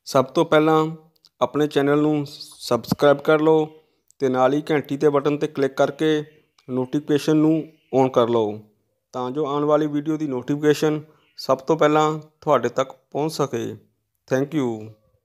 सब तो पहला अपने चैनल नूं सबसक्राइब कर लो ते नाल ही घंटी के बटन ते क्लिक करके नोटिफिकेशन नूं ऑन कर लो तां जो आने वाली वीडियो की नोटिफिकेशन सब तो पहला तुहाडे तक पहुँच सके। Thank you.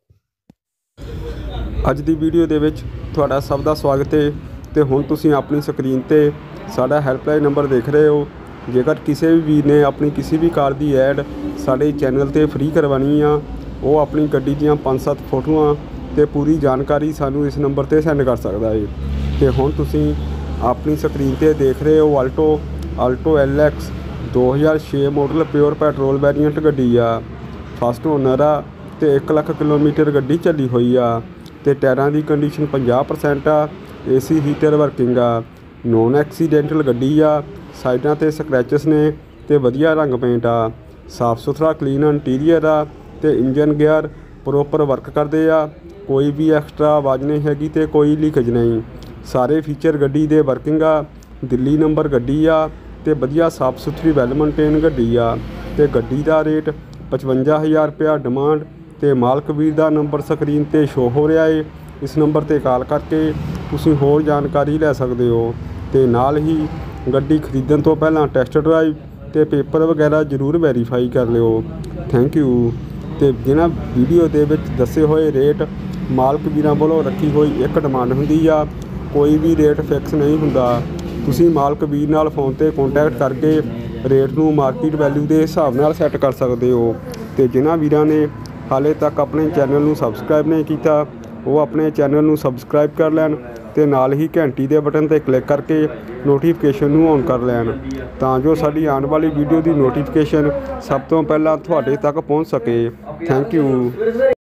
अज दी वीडियो दे विच तुहाडा सब दा स्वागत है। तो हुण तुसीं अपनी स्क्रीन ते साडा हैल्पलाइन नंबर देख रहे हो। जेकर किसी भी वीर ने अपनी किसी भी कार की ऐड साडे चैनल ते फ्री करवानी आ, वो अपनी गड्डी दीयां 5-7 फोटोआं ते पूरी जानकारी सानू इस नंबर ते सेंड कर सकदा है। तो हुण तुसीं अपनी स्क्रीन ते देख रहे हो Alto LX 2006 model pure petrol variant गड्डी आ। फस्ट ओनर आ ते 1 लाख किलोमीटर गड्डी चली हुई आ ते टायरां की कंडीशन 50% आ। AC हीटर वर्किंग आ। नॉन एक्सीडेंटल गड्डी आ। साइडां ते स्क्रैचेस ने ते वधिया रंग पेंट आ। साफ सुथरा क्लीन इंटीरियर आ ते इंजन गियर प्रॉपर वर्क करते आ। कोई भी एक्सट्रा आवाज़ नहीं हैगी ते कोई लीकेज नहीं। सारे फीचर गड्डी दे वर्किंग आ। दिल्ली नंबर गड्डी आ ते वधिया साफ सुथरी वैल मेनटेन गड्डी आ ते गड्डी का रेट 55,000 रुपया डिमांड ते मालक वीर का नंबर स्क्रीन ते शो हो रहा है। इस नंबर ते कॉल करके तुसीं होर जानकारी लै सकते हो ते नाल ही गड्डी खरीदण तो पहला टेस्ट ड्राइव ते पेपर वगैरह जरूर वैरीफाई कर लिओ। Thank you. तो जिन्हां वीडियो दे विच दस्से होए रेट मालक वीरां वालों रखी हुई एक डिमांड हुंदी आ, कोई भी रेट फिक्स नहीं हुंदा। तुसीं मालक वीर नाल फोन ते कॉन्टैक्ट करके रेट नूं मार्केट वैल्यू के हिसाब नाल सैट कर सकते हो। तो जिन्हां वीरां ने हाले तक अपने चैनल नूं सबसक्राइब नहीं किया वो अपने चैनल नूं सबसक्राइब कर लैन ते नाल ही घंटी के बटन ते क्लिक करके नोटिफिकेशन नूं ऑन कर लैन तां जो साडी आने वाली वीडियो की नोटिफिकेशन सब तो पहला तुहाडे तक पहुँच सके। Thank you.